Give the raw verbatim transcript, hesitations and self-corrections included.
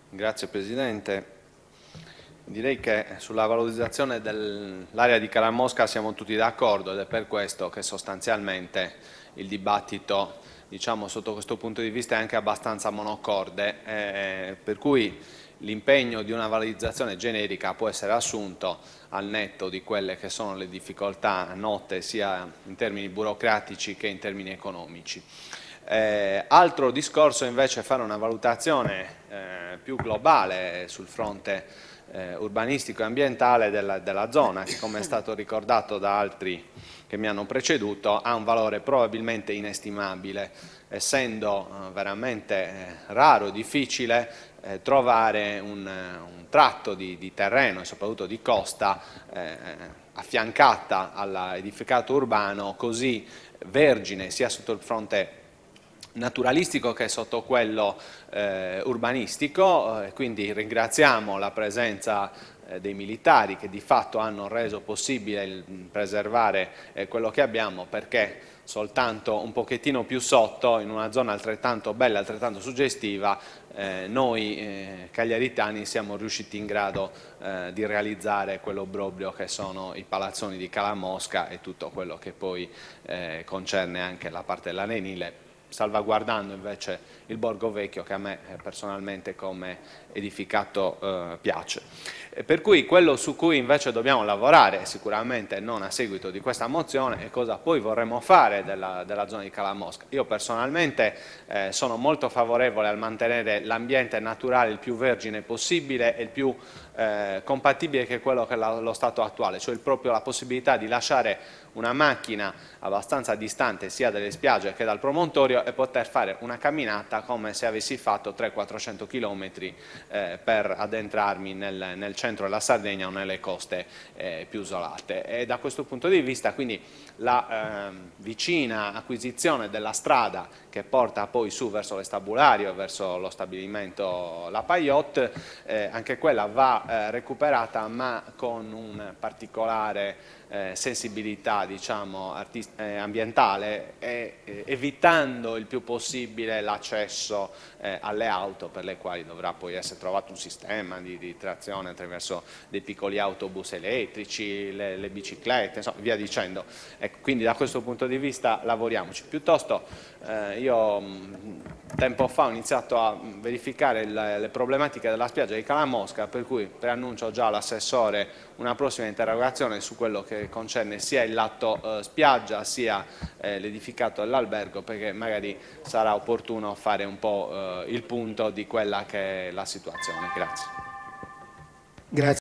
Grazie Presidente. Direi che sulla valorizzazione dell'area di Calamosca siamo tutti d'accordo ed è per questo che sostanzialmente il dibattito, diciamo, sotto questo punto di vista è anche abbastanza monocorde, eh, per cui l'impegno di una valorizzazione generica può essere assunto al netto di quelle che sono le difficoltà note sia in termini burocratici che in termini economici. Eh, altro discorso invece è fare una valutazione eh, più globale sul fronte eh, urbanistico e ambientale della, della zona, che come è stato ricordato da altri che mi hanno preceduto ha un valore probabilmente inestimabile, essendo eh, veramente eh, raro e difficile eh, trovare un, un tratto di, di terreno e soprattutto di costa eh, affiancata all'edificato urbano così vergine sia sotto il fronte naturalistico che sotto quello eh, urbanistico, eh, quindi ringraziamo la presenza eh, dei militari che di fatto hanno reso possibile il preservare eh, quello che abbiamo, perché soltanto un pochettino più sotto, in una zona altrettanto bella, altrettanto suggestiva, eh, noi eh, cagliaritani siamo riusciti in grado eh, di realizzare quell'obbrobrio che sono i palazzoni di Calamosca e tutto quello che poi eh, concerne anche la parte dell'Anenile, salvaguardando invece il Borgo Vecchio che a me eh, personalmente come edificato eh, piace. E per cui quello su cui invece dobbiamo lavorare, sicuramente non a seguito di questa mozione, è cosa poi vorremmo fare della, della zona di Calamosca. Io personalmente eh, sono molto favorevole al mantenere l'ambiente naturale il più vergine possibile e il più eh, compatibile che quello che è la, lo stato attuale, cioè proprio la possibilità di lasciare una macchina abbastanza distante sia dalle spiagge che dal promontorio e poter fare una camminata come se avessi fatto trecento quattrocento chilometri eh, per addentrarmi nel, nel centro della Sardegna o nelle coste eh, più isolate. E da questo punto di vista quindi la eh, vicina acquisizione della strada che porta poi su verso l'estabulario, verso lo stabilimento La Paillotte, eh, anche quella va eh, recuperata ma con un particolare Eh, sensibilità, diciamo, eh, ambientale e eh, evitando il più possibile l'accesso eh, alle auto, per le quali dovrà poi essere trovato un sistema di, di trazione attraverso dei piccoli autobus elettrici, le, le biciclette, insomma, via dicendo. E quindi da questo punto di vista lavoriamoci. Piuttosto eh, io mh, tempo fa ho iniziato a verificare le, le problematiche della spiaggia di Calamosca, per cui preannuncio già all'assessore una prossima interrogazione su quello che concerne sia il lato eh, spiaggia sia eh, l'edificato dell'albergo, perché magari sarà opportuno fare un po' eh, il punto di quella che è la situazione. Grazie. Grazie.